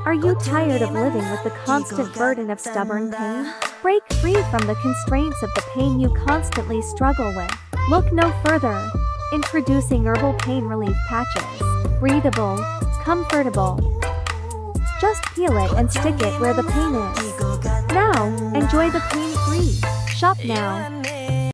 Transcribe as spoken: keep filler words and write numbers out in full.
Are you tired of living with the constant burden of stubborn pain? Break free from the constraints of the pain you constantly struggle with. Look no further. Introducing Herbal Pain Relief Patches. Breathable, comfortable. Just peel it and stick it where the pain is. Now, enjoy the pain-free. Shop now.